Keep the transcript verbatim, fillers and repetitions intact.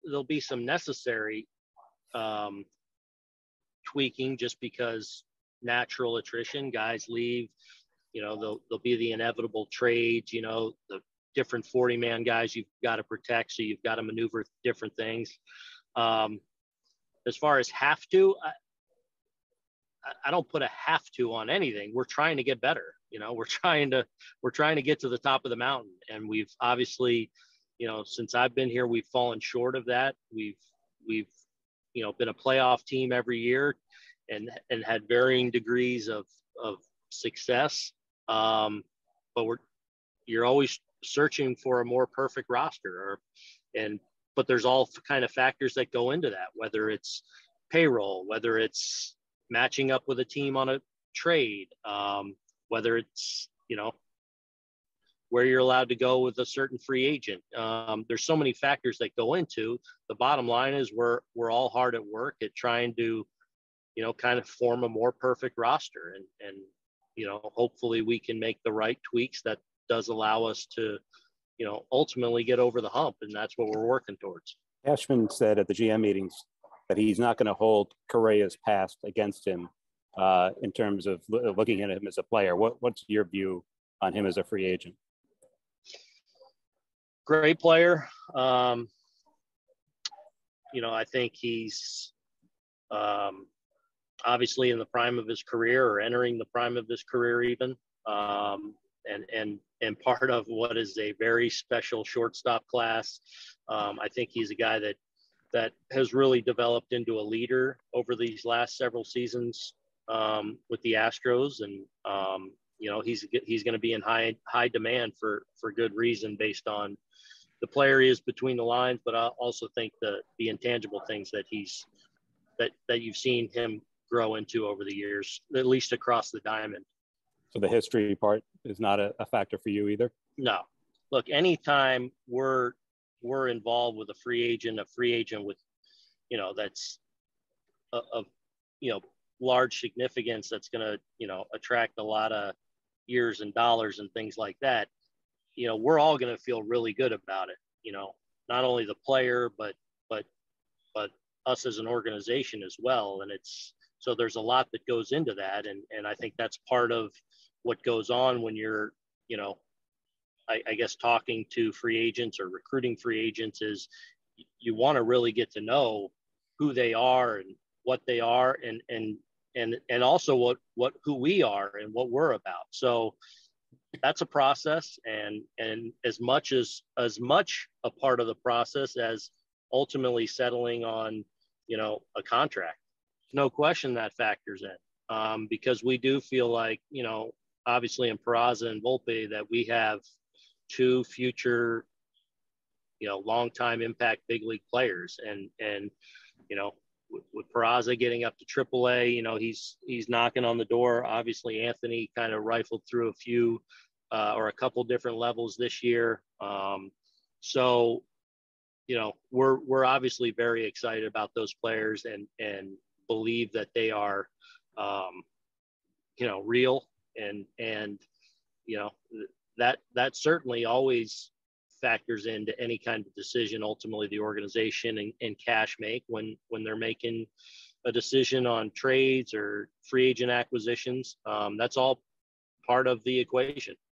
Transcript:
there'll be some necessary um, tweaking just because natural attrition, guys leave, you know, there'll, there'll be the inevitable trades, you know, the different forty man guys you've got to protect. So you've got to maneuver different things. Um, as far as have to, I, I don't put a have to on anything. We're trying to get better. You know, we're trying to, we're trying to get to the top of the mountain. And we've obviously, you know, since I've been here, we've fallen short of that. We've, we've, you know, been a playoff team every year and, and had varying degrees of, of success. Um, but we're, you're always searching for a more perfect roster or, and, but there's all kind of factors that go into that, whether it's payroll, whether it's matching up with a team on a trade, um, whether it's, you know, where you're allowed to go with a certain free agent. Um, there's so many factors that go into. The bottom line is we're, we're all hard at work at trying to, you know, kind of form a more perfect roster. And, and, you know, hopefully we can make the right tweaks that does allow us to, you know, ultimately get over the hump. And that's what we're working towards. Cashman said at the G M meetings that he's not going to hold Correa's past against him uh, in terms of lo- looking at him as a player. What, what's your view on him as a free agent? Great player. Um, you know, I think he's um, obviously in the prime of his career or entering the prime of his career even. Um, and, and, and part of what is a very special shortstop class. Um, I think he's a guy that, that has really developed into a leader over these last several seasons um, with the Astros. And, um, you know, he's, he's going to be in high, high demand for, for good reason based on the player he is between the lines, but I also think the, the intangible things that he's, that, that you've seen him grow into over the years, at least across the diamond. So the history part is not a, a factor for you either? No. Look, anytime we're, we're involved with a free agent, a free agent with, you know, that's of, you know, large significance, that's going to, you know, attract a lot of ears and dollars and things like that, you know, we're all going to feel really good about it. You know, not only the player, but, but, but us as an organization as well. And it's, so there's a lot that goes into that. And, and I think that's part of what goes on when you're, you know, I, I guess talking to free agents or recruiting free agents is you want to really get to know who they are and what they are and, and, and, and also what, what, who we are and what we're about. So that's a process. And, and as much as, as much a part of the process as ultimately settling on, you know, a contract, no question that factors in um, because we do feel like, you know, obviously in Peraza and Volpe that we have two future, you know, long-time impact big league players. And, and, you know, with, with Peraza getting up to triple A, you know, he's, he's knocking on the door. Obviously Anthony kind of rifled through a few uh, or a couple different levels this year. Um, so, you know, we're, we're obviously very excited about those players and, and believe that they are, um, you know, real and, and, you know, that, that certainly always factors into any kind of decision ultimately the organization and, and cash make when, when they're making a decision on trades or free agent acquisitions. Um, that's all part of the equation.